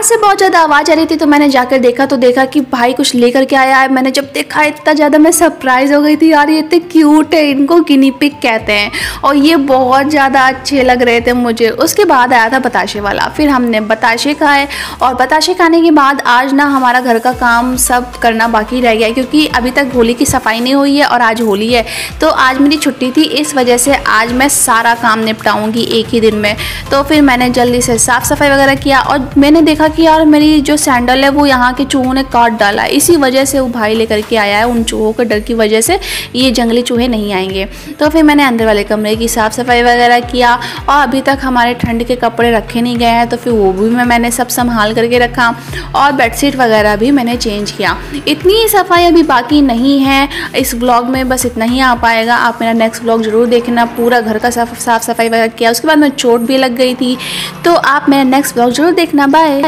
बाहर से बहुत ज़्यादा आवाज़ आ रही थी, तो मैंने जाकर देखा कि भाई कुछ लेकर के आया है। मैंने जब देखा इतना ज़्यादा मैं सरप्राइज़ हो गई थी, यार ये इतने क्यूट है, इनको गिनी पिग कहते हैं और ये बहुत ज़्यादा अच्छे लग रहे थे मुझे। उसके बाद आया था बताशे वाला, फिर हमने बताशे खाए और बताशे खाने के बाद आज ना हमारा घर का काम सब करना बाकी रह गया, क्योंकि अभी तक होली की सफाई नहीं हुई है और आज होली है। तो आज मेरी छुट्टी थी, इस वजह से आज मैं सारा काम निपटाऊंगी एक ही दिन में। तो फिर मैंने जल्दी से साफ़ सफाई वगैरह किया और मैंने देखा कि यार मेरी जो सैंडल है वो यहाँ के चूहों ने काट डाला है। इसी वजह से वो भाई लेकर के आया है, उन चूहों के डर की वजह से ये जंगली चूहे नहीं आएंगे। तो फिर मैंने अंदर वाले कमरे की साफ़ सफाई वगैरह किया और अभी तक हमारे ठंड के कपड़े रखे नहीं गए हैं, तो फिर वो भी मैंने सब संभाल करके रखा और बेडशीट वगैरह भी मैंने चेंज किया। इतनी ही सफाई अभी बाकी नहीं है इस ब्लॉग में, बस इतना ही आ पाएगा। आप मेरा नेक्स्ट ब्लॉग ज़रूर देखना। पूरा घर का साफ़ सफाई वगैरह किया, उसके बाद मैं चोट भी लग गई थी। तो आप मेरा नेक्स्ट ब्लॉग ज़रूर देखना। बाय।